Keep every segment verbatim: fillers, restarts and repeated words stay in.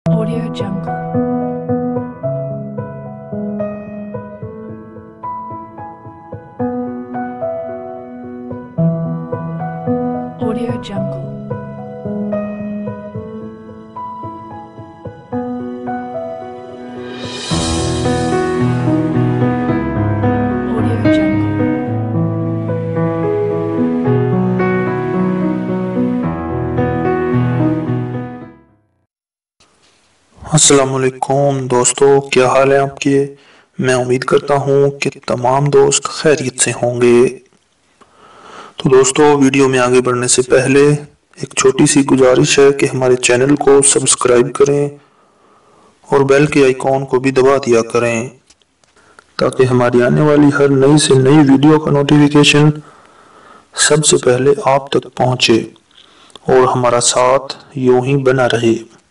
Audio Jungle. Audio Jungle. Audio Jungle. अस्सलामुअलैकुम दोस्तों, क्या हाल है आपके। मैं उम्मीद करता हूँ कि तमाम दोस्त खैरियत से होंगे। तो दोस्तों, वीडियो में आगे बढ़ने से पहले एक छोटी सी गुजारिश है कि हमारे चैनल को सब्सक्राइब करें और बेल के आइकॉन को भी दबा दिया करें ताकि हमारी आने वाली हर नई से नई वीडियो का नोटिफिकेशन सबसे पहले आप तक पहुँचे और हमारा साथ यूं ही बना रहे।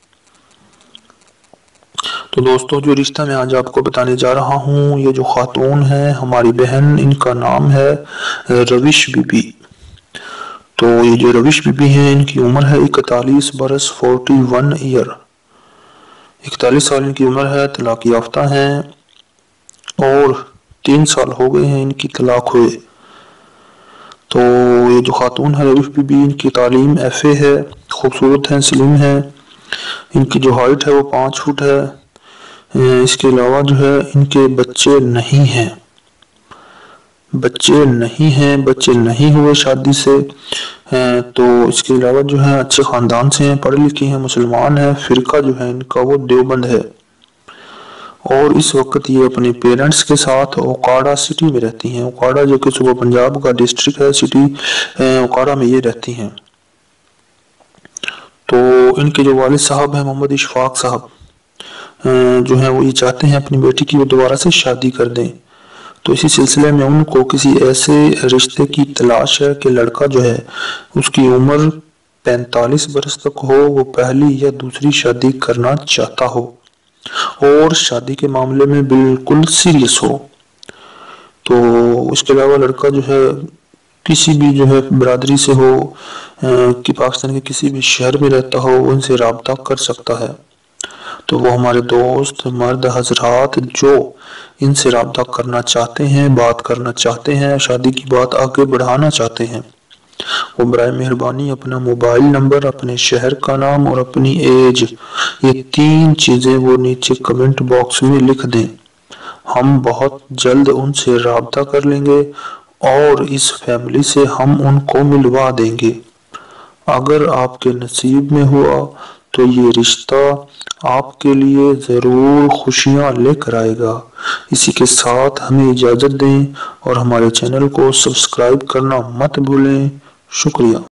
तो दोस्तों, जो रिश्ता मैं आज आपको बताने जा रहा हूँ, ये जो खातून है हमारी बहन, इनका नाम है रविश बीबी। तो ये जो रविश बीबी हैं, इनकी उम्र है इकतालीस बरस फोर्टी वन ईयर। इकतालीस साल इनकी उम्र है, तलाक याफ्ता हैं और तीन साल हो गए हैं इनकी तलाक हुए। तो ये जो खातून है रविश बीबी, इनकी तालीम एफ ए है, खूबसूरत हैं, स्लिम है। इनकी जो हाइट है वो पाँच फुट है। इसके अलावा जो है इनके बच्चे नहीं हैं बच्चे नहीं हैं बच्चे नहीं हुए शादी से। तो इसके अलावा जो है अच्छे ख़ानदान से हैं, पढ़े लिखे हैं, मुसलमान हैं। फ़िरका जो है इनका वो देवबंद है और इस वक्त ये अपने पेरेंट्स के साथ ओकाड़ा सिटी में रहती हैं। ओकाड़ा जो कि सुबह पंजाब का डिस्ट्रिक्ट है, सिटी ओकाड़ा में ये रहती हैं। तो इनके जो वालिद साहब हैं मोहम्मद इशफाक साहब, जो है वो ये चाहते हैं अपनी बेटी की वो दोबारा से शादी कर दें। तो इसी सिलसिले में उनको किसी ऐसे रिश्ते की तलाश है कि लड़का जो है उसकी उम्र पैंतालीस बरस तक हो, वो पहली या दूसरी शादी करना चाहता हो और शादी के मामले में बिल्कुल सीरियस हो। तो इसके अलावा लड़का जो है किसी भी जो है बिरादरी से हो कि पाकिस्तान के किसी भी शहर में रहता हो, उनसे राब्ता कर सकता है। तो वो हमारे दोस्त मर्द हजरात जो इनसे राब्ता करना चाहते हैं, बात करना चाहते हैं, शादी की बात आगे बढ़ाना चाहते हैं, वो बराए मेहरबानी अपना मोबाइल नंबर, अपने शहर का नाम और अपनी एज, ये तीन चीज़ें वो नीचे कमेंट बॉक्स में लिख दें। हम बहुत जल्द उनसे राब्ता कर लेंगे और इस फैमिली से हम उनको मिलवा देंगे। अगर आपके नसीब में हुआ तो ये रिश्ता आपके लिए ज़रूर खुशियाँ लेकर आएगा। इसी के साथ हमें इजाज़त दें और हमारे चैनल को सब्सक्राइब करना मत भूलें। शुक्रिया।